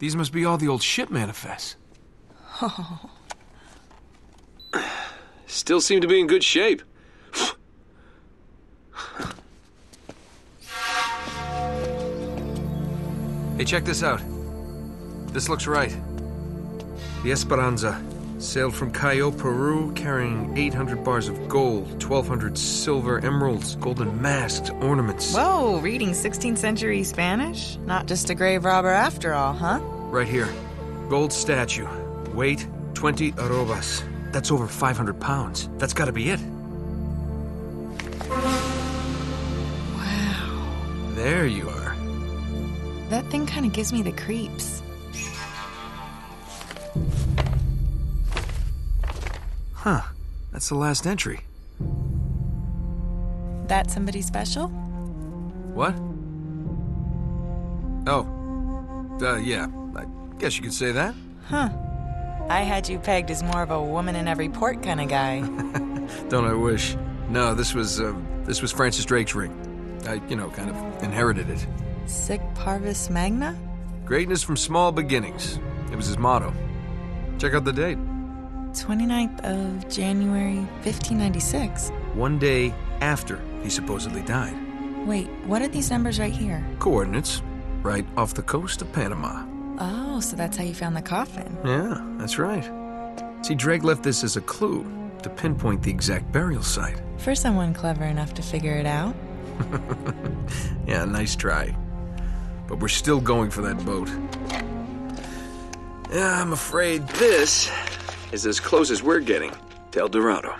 These must be all the old ship manifests. Oh. Still seem to be in good shape. Hey, check this out. This looks right. The Esperanza sailed from Callao, Peru, carrying 800 bars of gold, 1,200 silver emeralds, golden masks, ornaments. Whoa, reading 16th century Spanish? Not just a grave robber after all, huh? Right here. Gold statue. Weight, 20 arrobas. That's over 500 pounds. That's gotta be it. Wow. There you are. That thing kind of gives me the creeps. Huh. That's the last entry. That somebody special? What? Oh. Yeah. I guess you could say that. Huh. I had you pegged as more of a woman in every port kind of guy. Don't I wish? No, this was Francis Drake's ring. I, kind of inherited it. Sic Parvis Magna? Greatness from small beginnings. It was his motto. Check out the date. 29th of January, 1596. One day after he supposedly died. Wait, what are these numbers right here? Coordinates. Right off the coast of Panama. Oh, so that's how you found the coffin. Yeah, that's right. See, Drake left this as a clue to pinpoint the exact burial site. For someone clever enough to figure it out. Yeah, nice try. But we're still going for that boat. Yeah, I'm afraid this is as close as we're getting to El Dorado.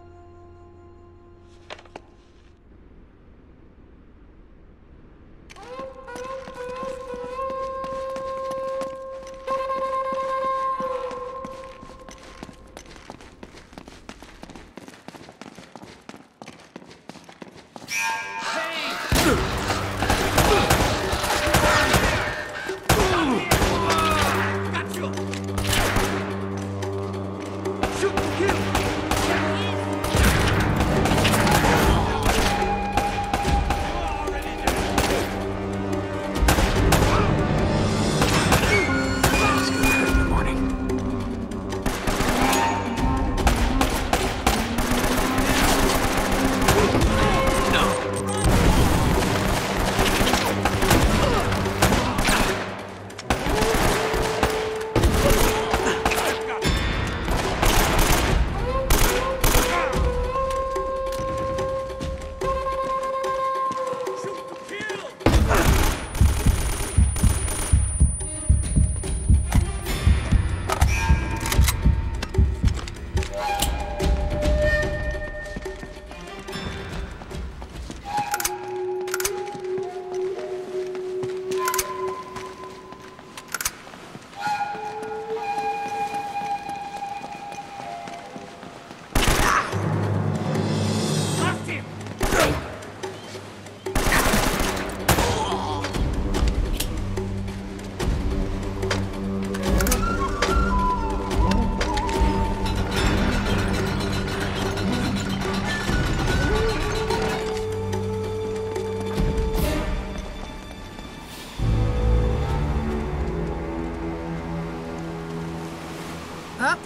Up.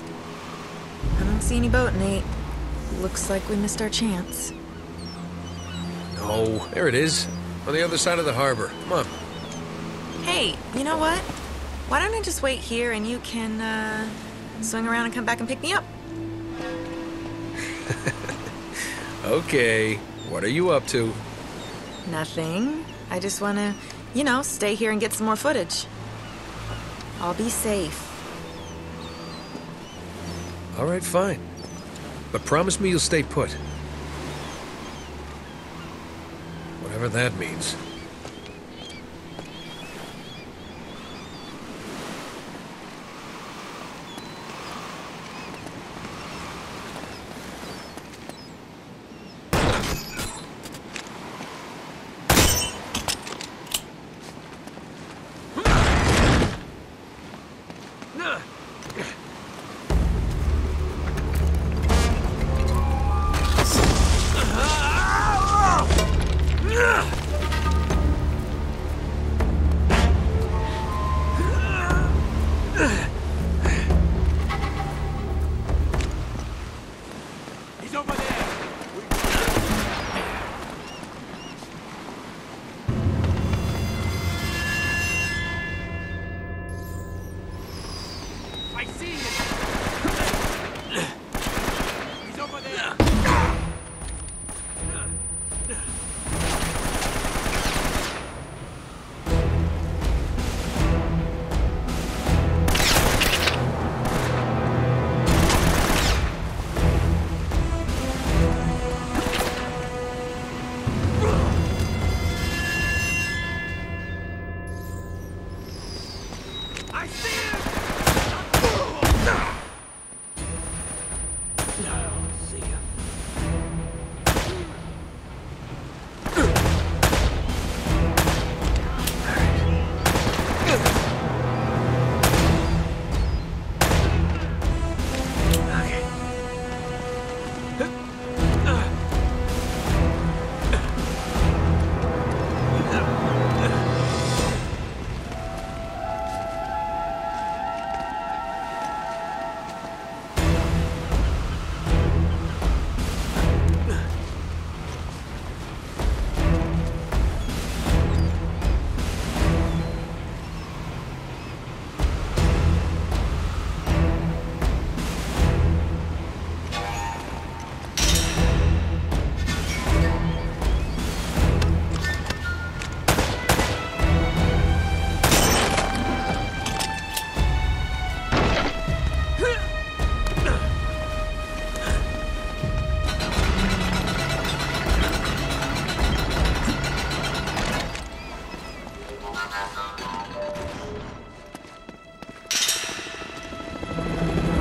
I don't see any boat, Nate. Looks like we missed our chance. No, there it is. On the other side of the harbor. Come on. Hey, you know what? Why don't I just wait here and you can, swing around and come back and pick me up? Okay. What are you up to? Nothing. I just want to, stay here and get some more footage. I'll be safe. All right, fine. But promise me you'll stay put. Whatever that means.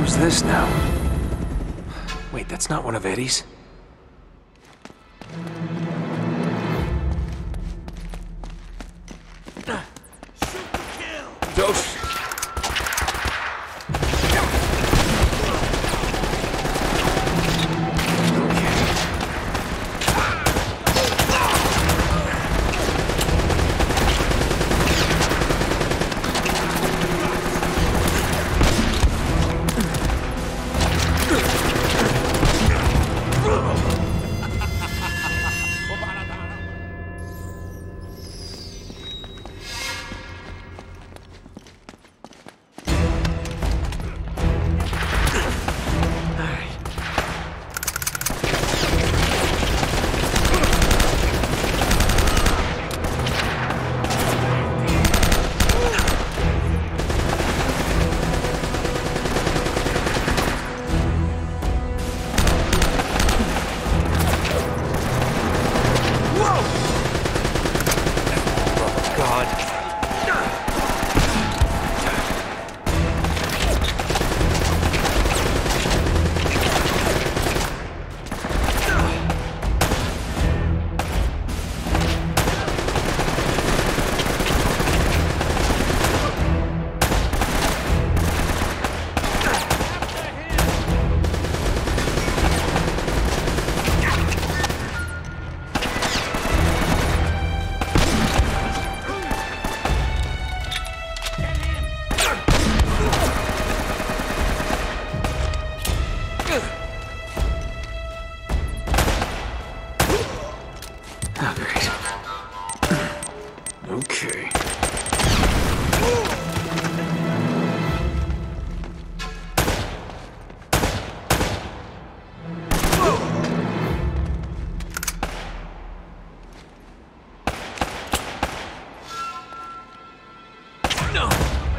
Who's this now? Wait, that's not one of Eddie's. Don't. Okay. No.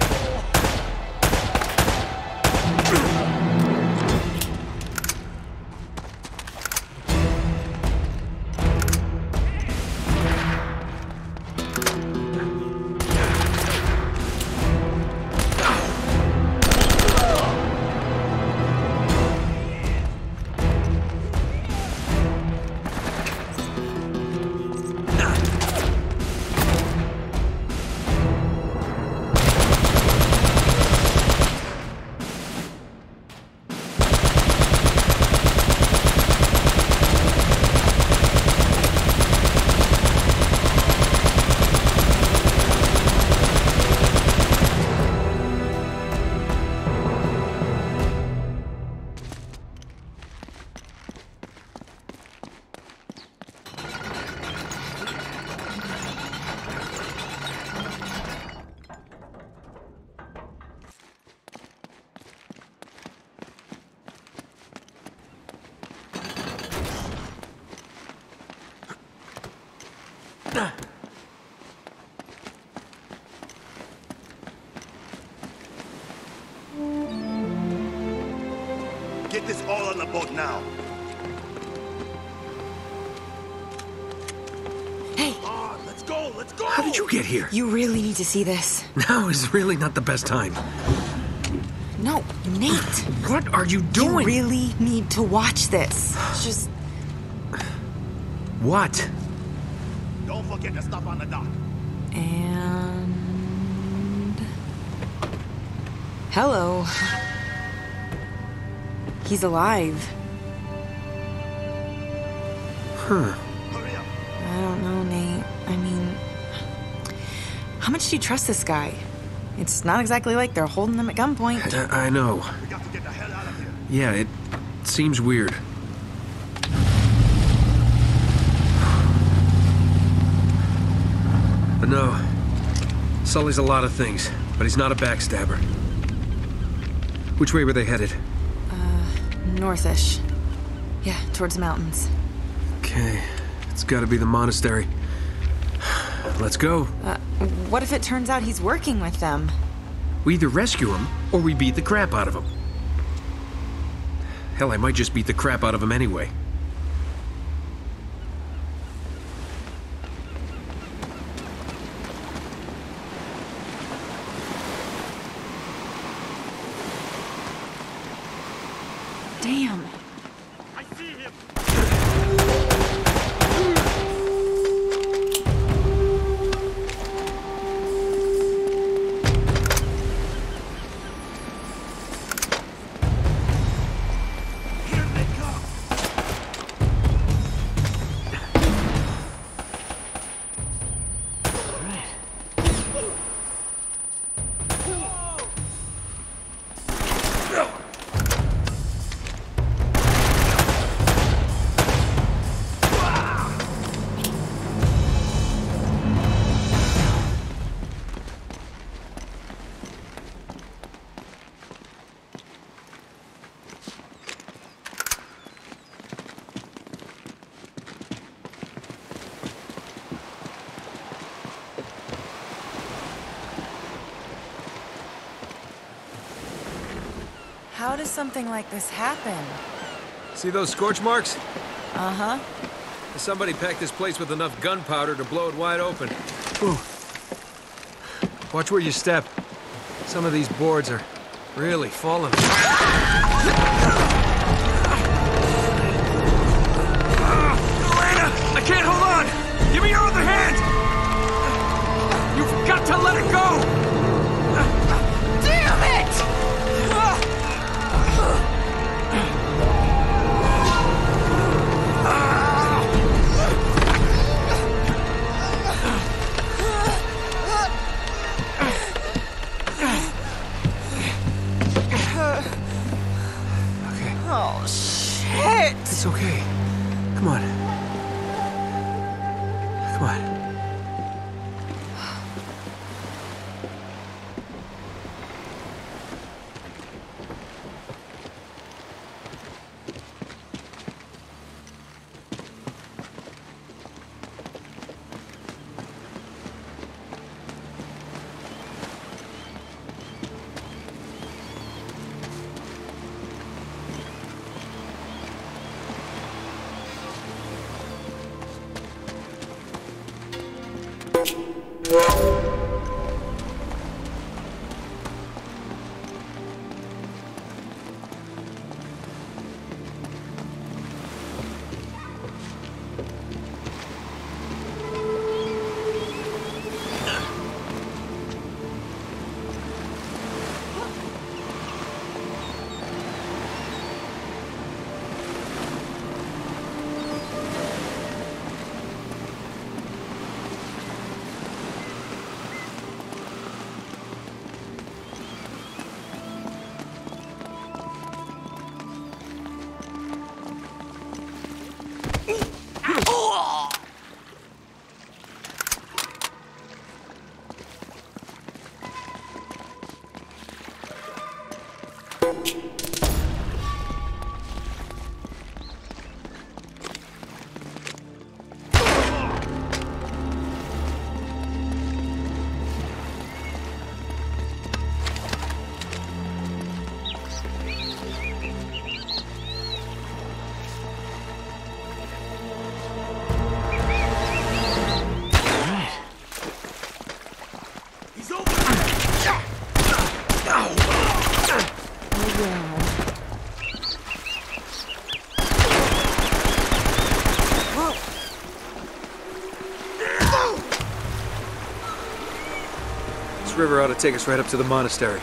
Get this all on the boat now. Hey, On, let's go, let's go! How did you get here? you really need to see this. Now is really not the best time. No, Nate. What are you doing? You really need to watch this. Just What? Don't forget the stuff on the dock. and hello. He's alive. Huh. Hurry up. I don't know, Nate. I mean, how much do you trust this guy? It's not exactly like they're holding him at gunpoint. I know. We got to get the hell out of here. Yeah, it seems weird. But no, Sully's a lot of things, but he's not a backstabber. Which way were they headed? Northish. Yeah, towards the mountains. Okay, it's gotta be the monastery. Let's go. What if it turns out he's working with them? We either rescue him, or we beat the crap out of him. Hell, I might just beat the crap out of him anyway. Damn. I see him! Here they come! How does something like this happen? See those scorch marks? Uh-huh. Somebody packed this place with enough gunpowder to blow it wide open. Ooh. Watch where you step. Some of these boards are really falling. Elena! I can't hold on! Give me your other hand! You've got to let it go! Damn it! Okay, Oh, shit! it's okay. Come on. Come on. River ought to take us right up to the monastery.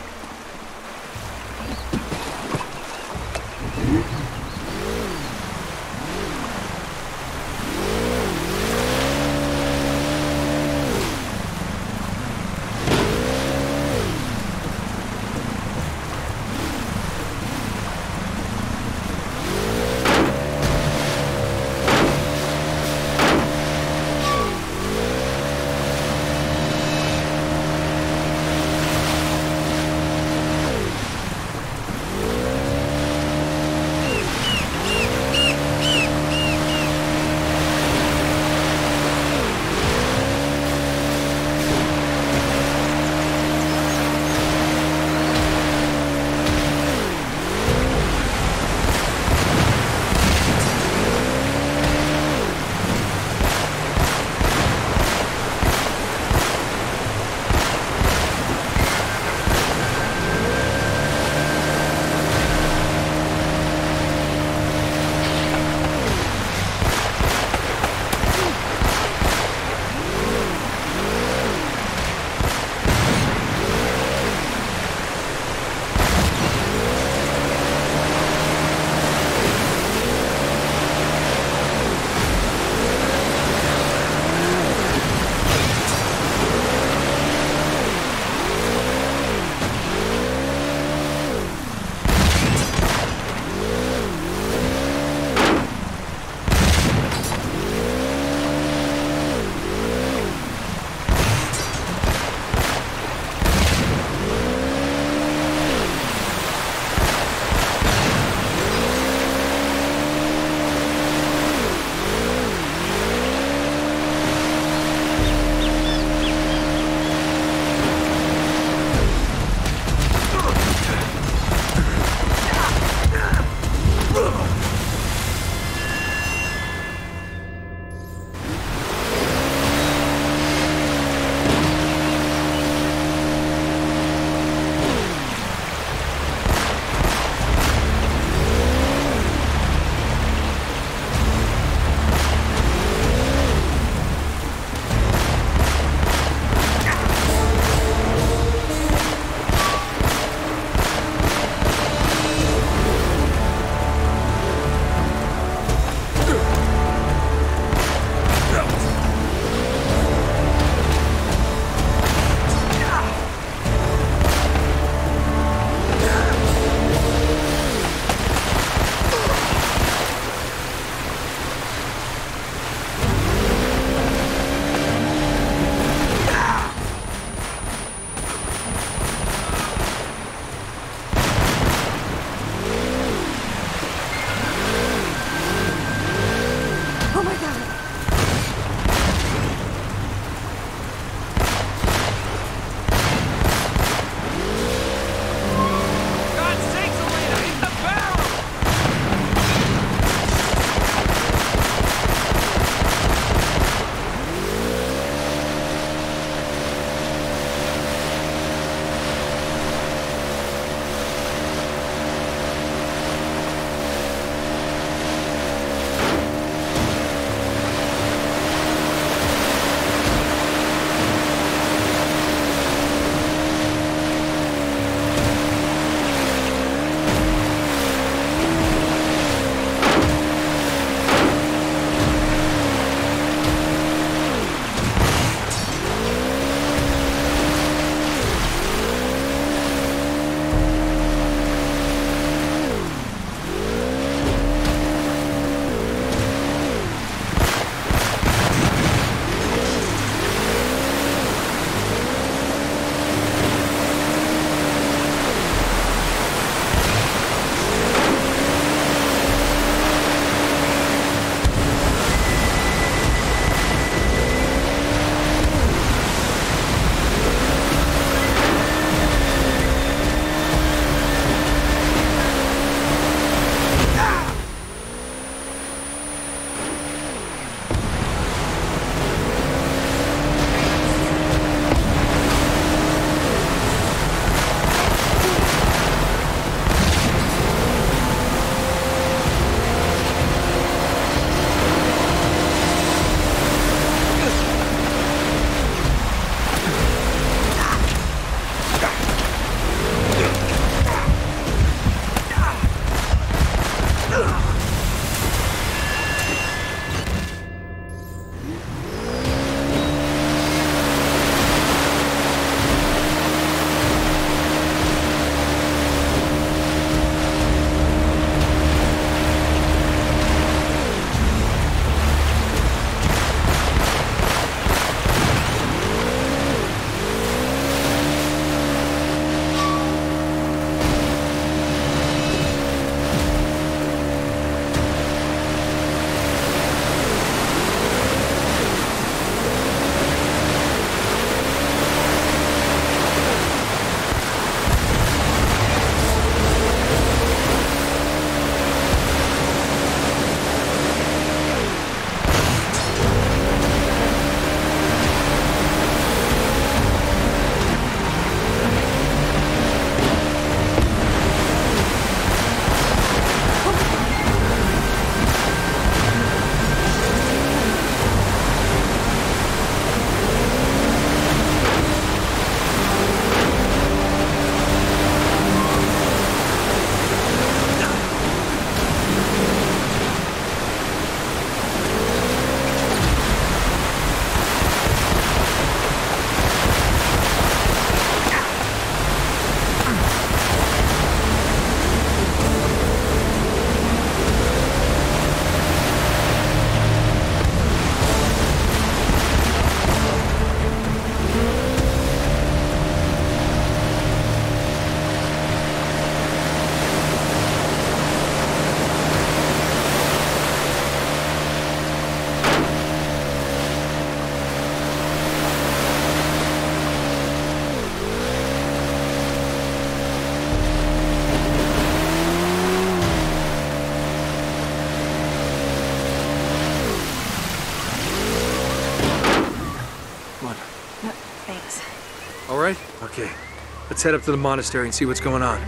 Okay, let's head up to the monastery and see what's going on.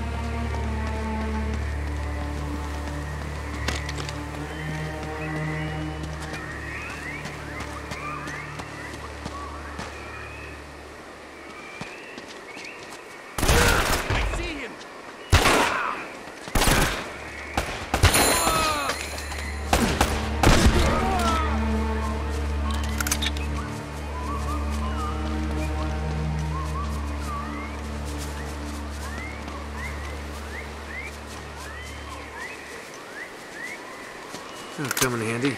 That'll come in handy.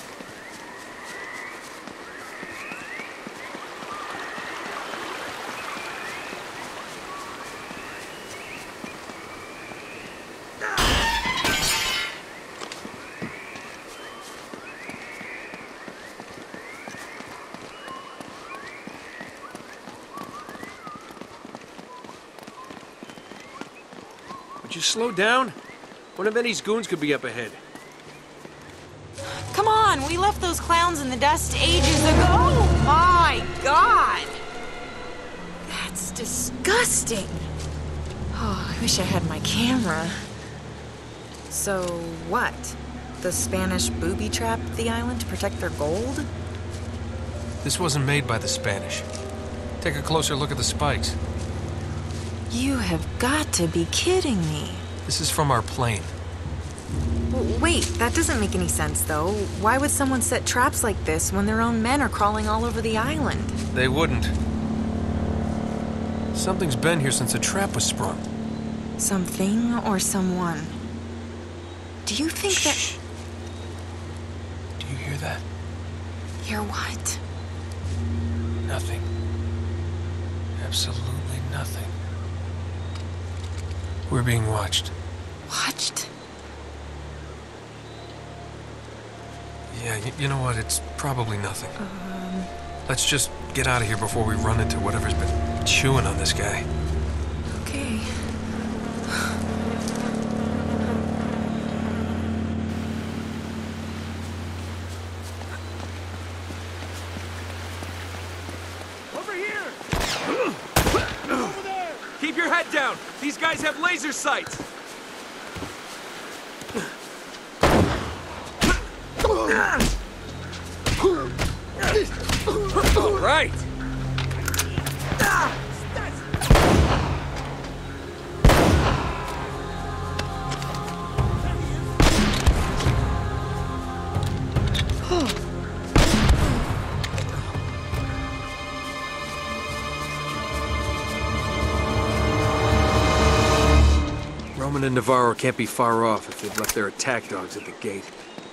Would you slow down? One of Eddie's goons could be up ahead. Come on, we left those clowns in the dust ages ago. Oh my God! That's disgusting. Oh, I wish I had my camera. So what? The Spanish booby-trapped the island to protect their gold? This wasn't made by the Spanish. Take a closer look at the spikes. You have got to be kidding me. This is from our plane. Wait, that doesn't make any sense, though. Why would someone set traps like this when their own men are crawling all over the island? They wouldn't. Something's been here since the trap was sprung. Something or someone? Do you think Shh. Do you hear that? Hear what? Nothing. Absolutely nothing. We're being watched. Watched? Yeah, you know what? It's probably nothing. Let's just get out of here before we run into whatever's been chewing on this guy. Okay. Over here! Over there! Keep your head down! These guys have laser sights! All right! Roman and Navarro can't be far off if they've left their attack dogs at the gate.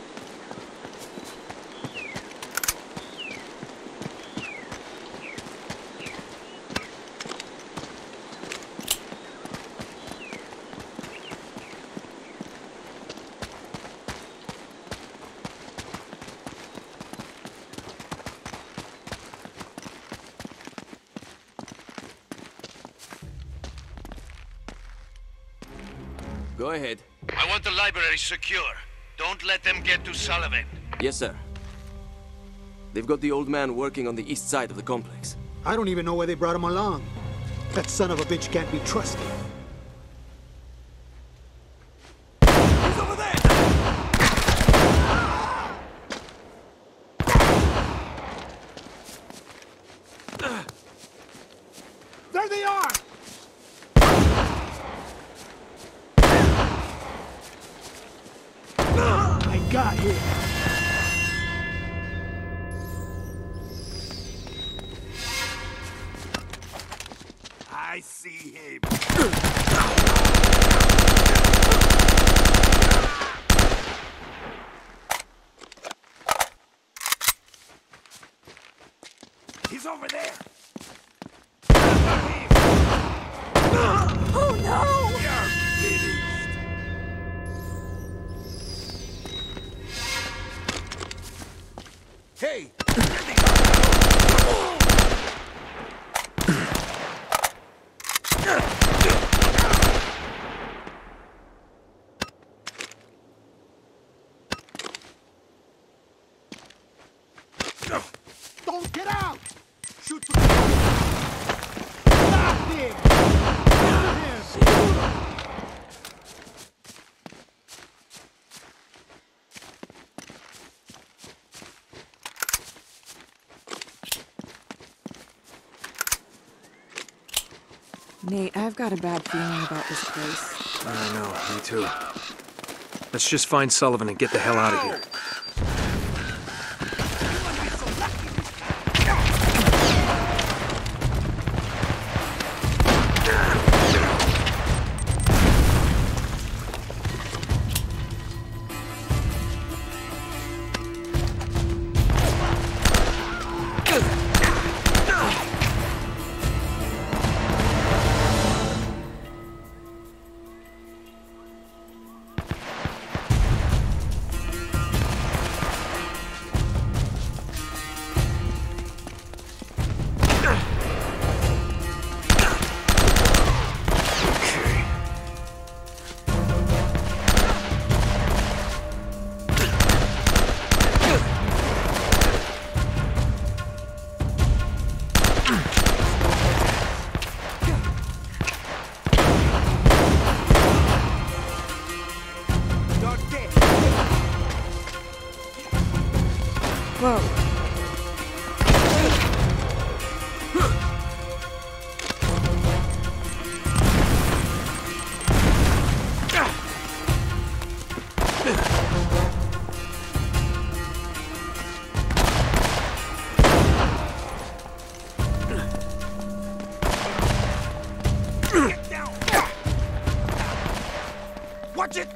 Go ahead. I want the library secure. Don't let them get to Sullivan. Yes, sir. They've got the old man working on the east side of the complex. I don't even know why they brought him along. That son of a bitch can't be trusted. He's over there! There they are! I got him. I see him. He's over there. Oh no! You're finished. Nate, I've got a bad feeling about this place. I know, me too. Let's just find Sullivan and get the hell out of here. Whoa. Get down! Watch it!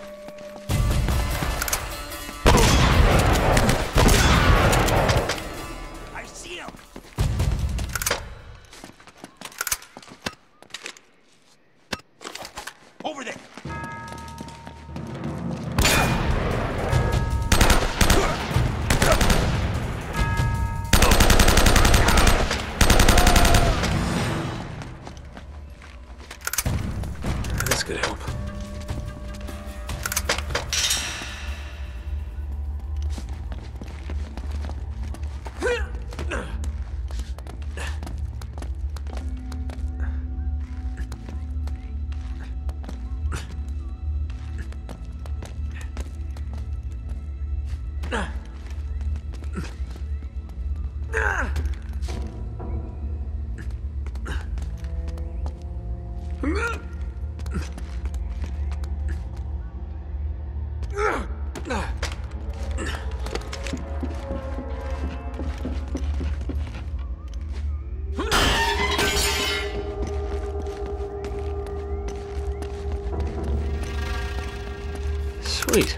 I see him! Over there! This could help. Sweet.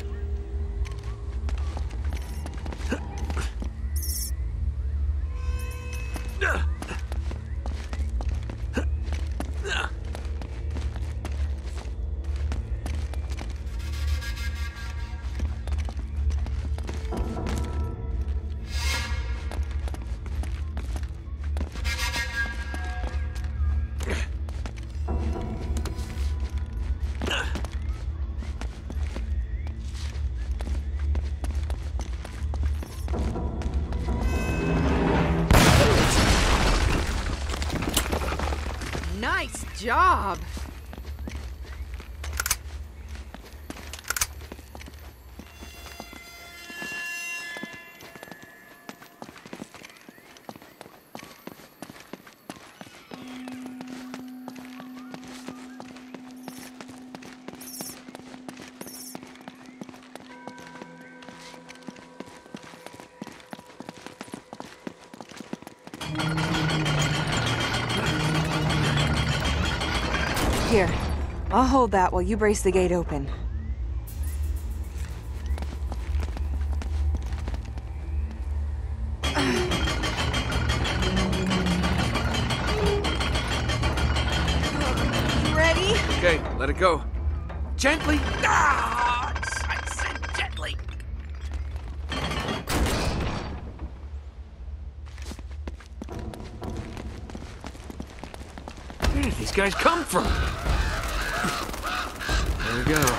Nice job. Here, I'll hold that while you brace the gate open. You ready? Okay, let it go. Gently. Ah! I said gently. Where did these guys come from? There we go.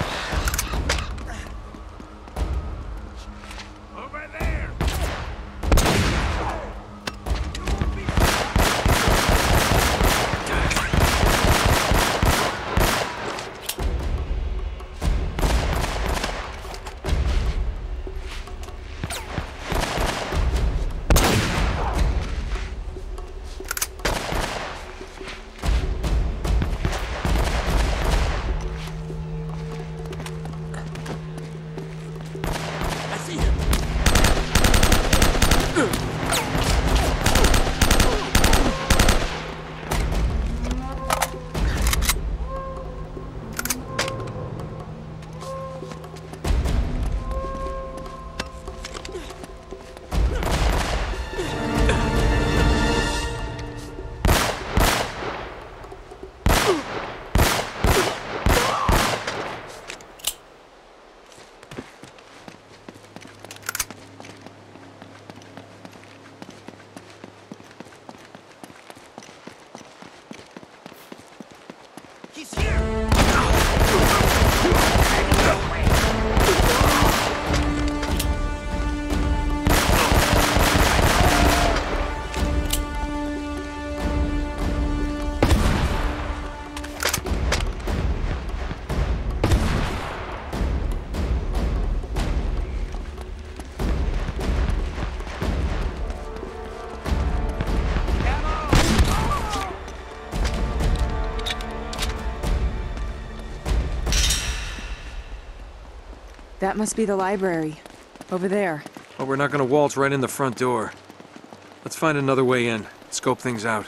Over there. That must be the library. Over there. Well, we're not gonna waltz right in the front door. Let's find another way in. Scope things out.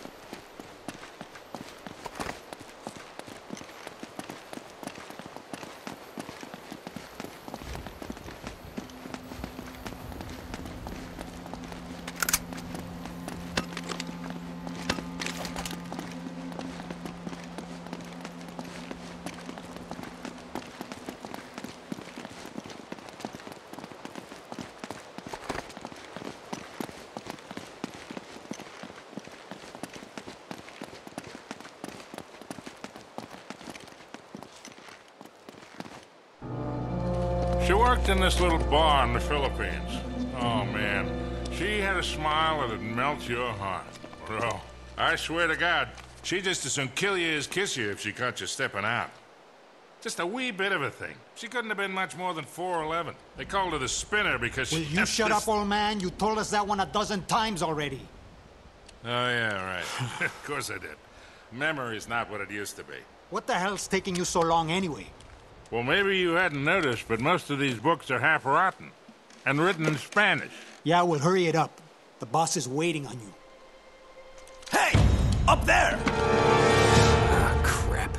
She worked in this little bar in the Philippines. Oh, man. She had a smile that'd melt your heart. Bro, I swear to God, she'd just as soon kill you as kiss you if she caught you stepping out. Just a wee bit of a thing. She couldn't have been much more than 4'11". They called her the Spinner because she... Will you shut up, old man? You told us that one a dozen times already. Oh, yeah, right. Of course I did. Memory's not what it used to be. What the hell's taking you so long anyway? Well, maybe you hadn't noticed, but most of these books are half rotten. And written in Spanish. Yeah, well, hurry it up. The boss is waiting on you. Hey! Up there! Ah, crap.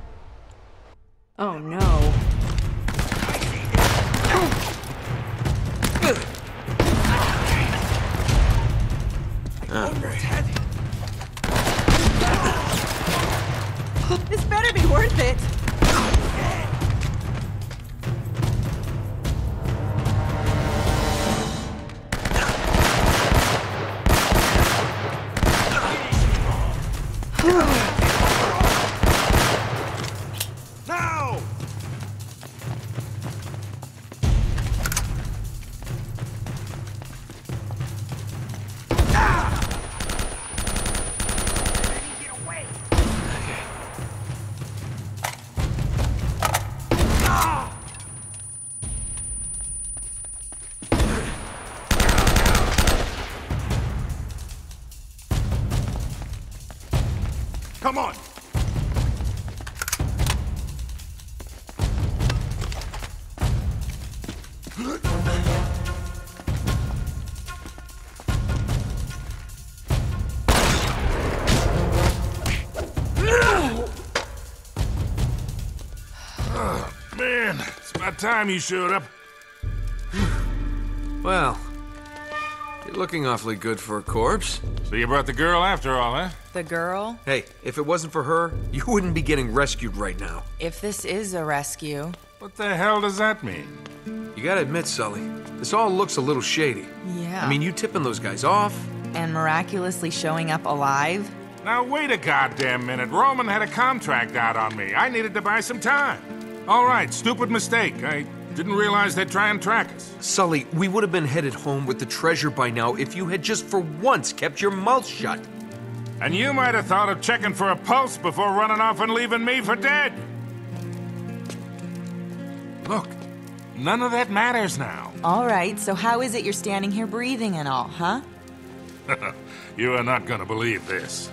Oh no. This better be worth it. Now! Come on! Man, it's about time you showed up. Well, you're looking awfully good for a corpse. So you brought the girl after all, huh? The girl? Hey, if it wasn't for her, you wouldn't be getting rescued right now. If this is a rescue. What the hell does that mean? You gotta admit, Sully, this all looks a little shady. Yeah. I mean, you tipping those guys off? And miraculously showing up alive? Now, wait a goddamn minute. Roman had a contract out on me. I needed to buy some time. All right, stupid mistake. I didn't realize they'd try and track us. Sully, we would have been headed home with the treasure by now if you had just for once kept your mouth shut. And you might have thought of checking for a pulse before running off and leaving me for dead. Look, none of that matters now. All right, so how is it you're standing here breathing and all, huh? You are not gonna believe this.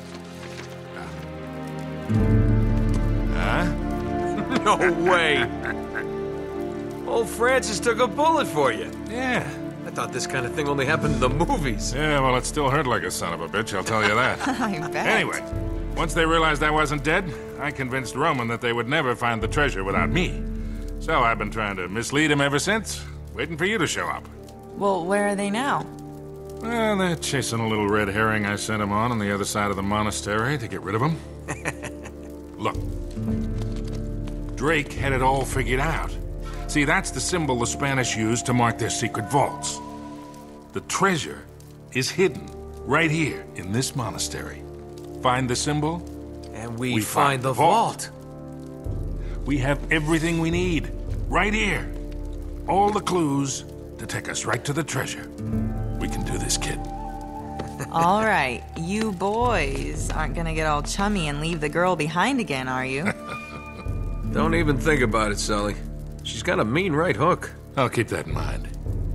Huh? No way! Old Francis took a bullet for you. Yeah. I thought this kind of thing only happened in the movies. Yeah, well, it still hurt like a son of a bitch, I'll tell you that. I bet. Anyway, once they realized I wasn't dead, I convinced Roman that they would never find the treasure without me. So I've been trying to mislead him ever since, waiting for you to show up. Well, where are they now? Well, they're chasing a little red herring I sent him on the other side of the monastery to get rid of him. Look, Drake had it all figured out. See, that's the symbol the Spanish used to mark their secret vaults. The treasure is hidden right here in this monastery. Find the symbol, And we find the vault. We have everything we need, right here. All the clues to take us right to the treasure. We can do this, kid. All right, you boys aren't gonna get all chummy and leave the girl behind again, are you? Don't even think about it, Sully. She's got a mean right hook. I'll keep that in mind.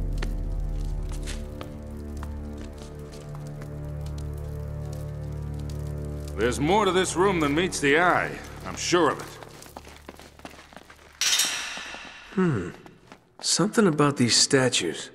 There's more to this room than meets the eye. I'm sure of it. Something about these statues.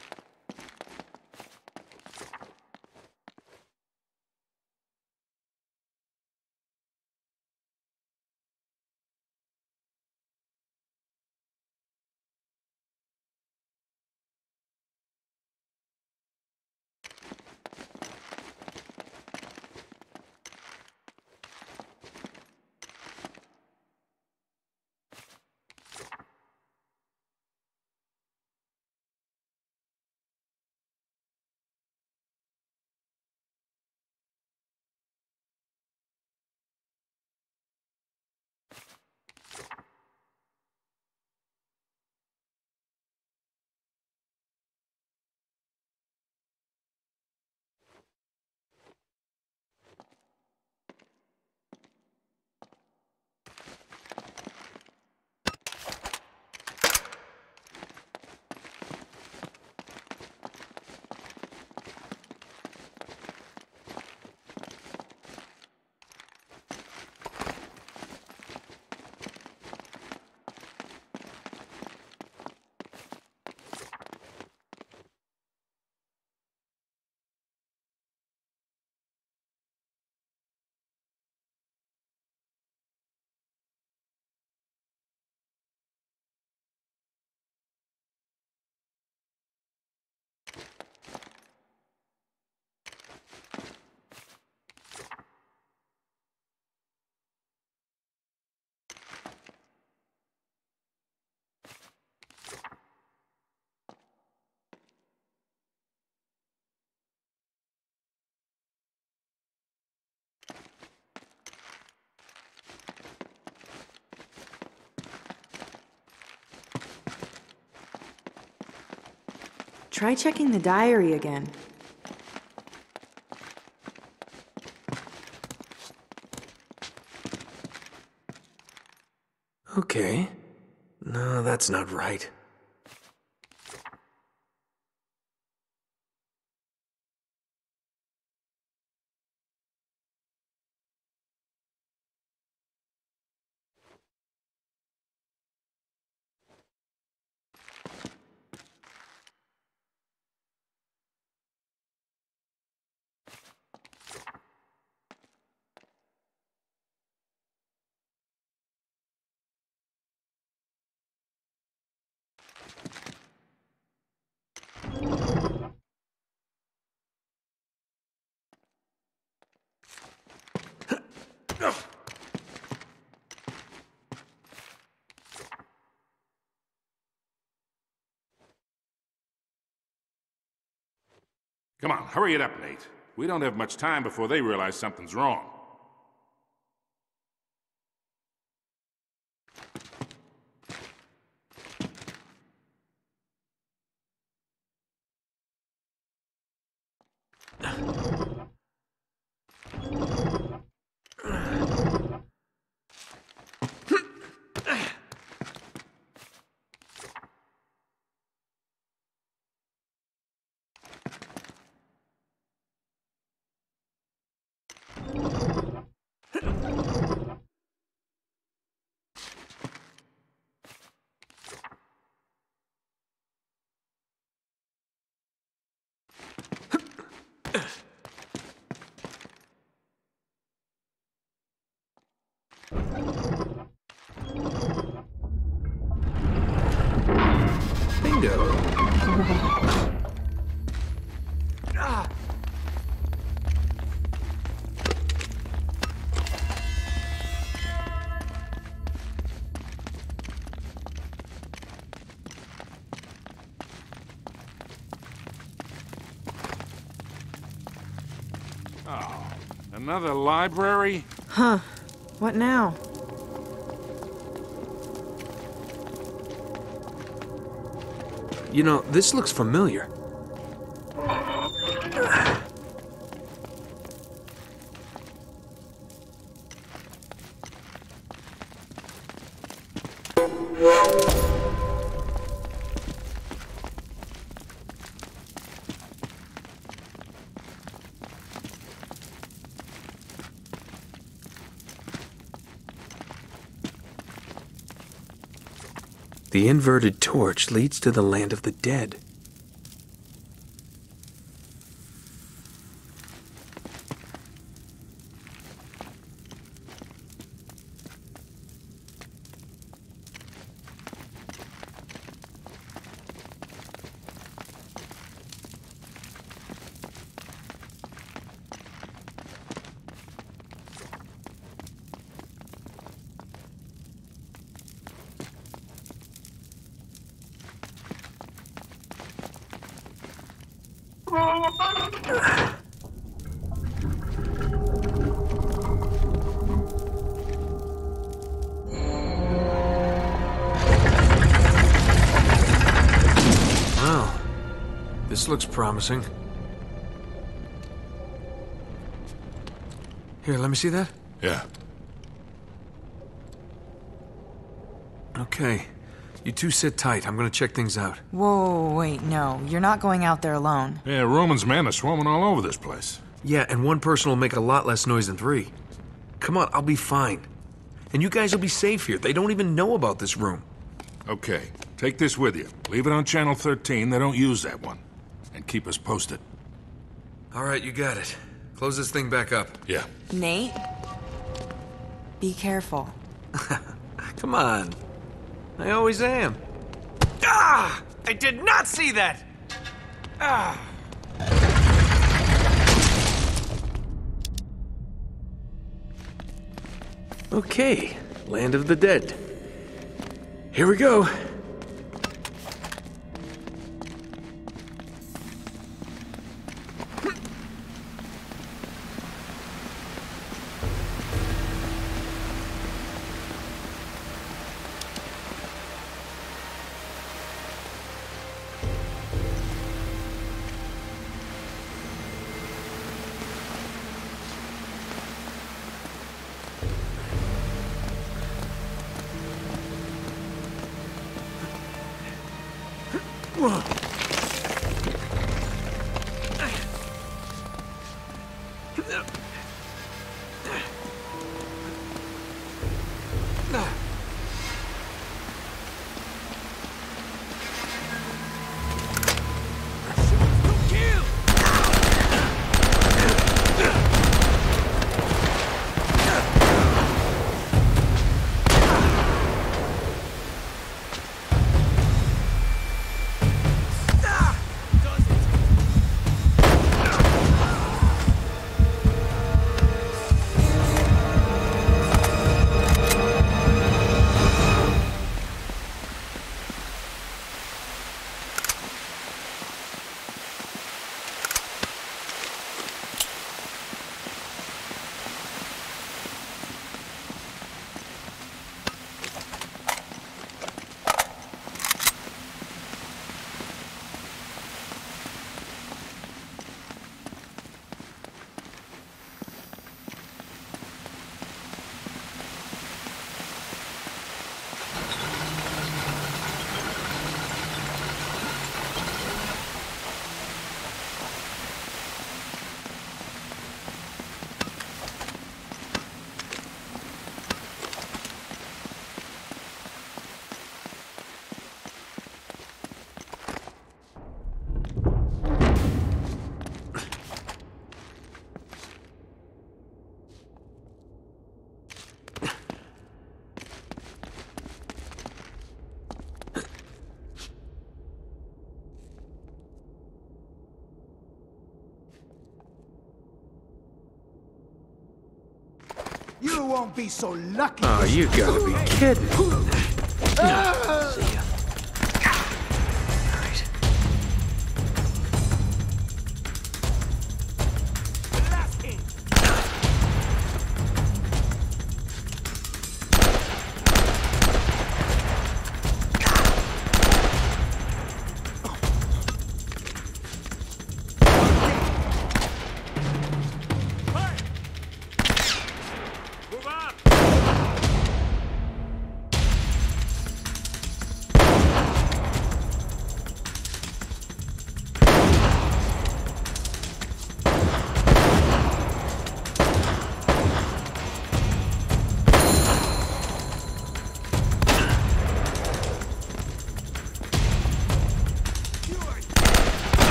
Try checking the diary again. Okay. No, that's not right. Come on, hurry it up, Nate. We don't have much time before they realize something's wrong. Bingo. Oh, another library? Huh. What now? You know, this looks familiar. The inverted torch leads to the land of the dead. Well, this looks promising. Here, let me see that. Yeah. Okay. You two sit tight. I'm gonna check things out. Whoa, wait, no. You're not going out there alone. Yeah, Roman's men are swarming all over this place. Yeah, and one person will make a lot less noise than three. Come on, I'll be fine. And you guys will be safe here. They don't even know about this room. Okay, take this with you. Leave it on Channel 13. They don't use that one. And keep us posted. All right, you got it. Close this thing back up. Yeah. Nate? Be careful. Come on. I always am. Ah! I did not see that! Ah! Okay, land of the dead. Here we go. You won't be so lucky. Oh, you gotta be kidding. See ya.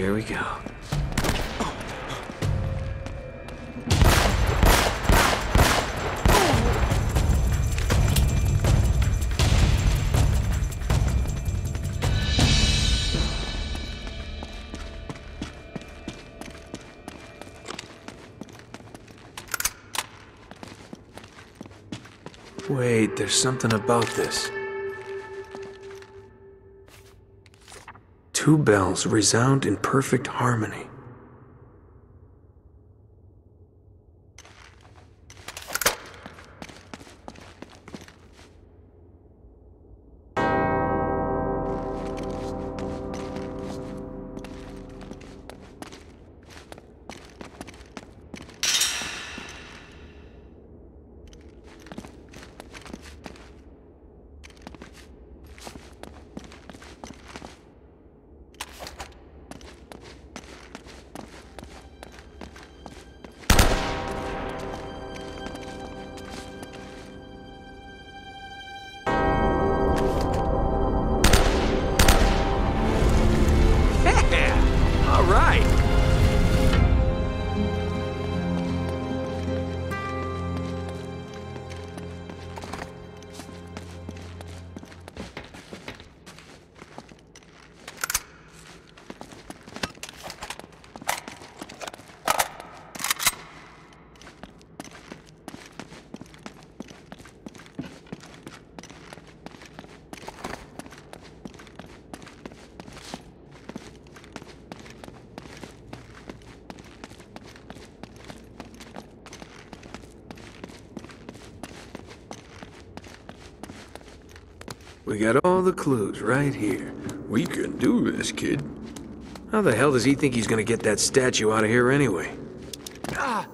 Here we go. Wait, there's something about this. Two bells resound in perfect harmony. We got all the clues right here. We can do this, kid. How the hell does he think he's gonna get that statue out of here anyway? Ah!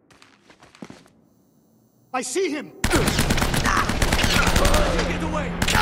I see him! Get away!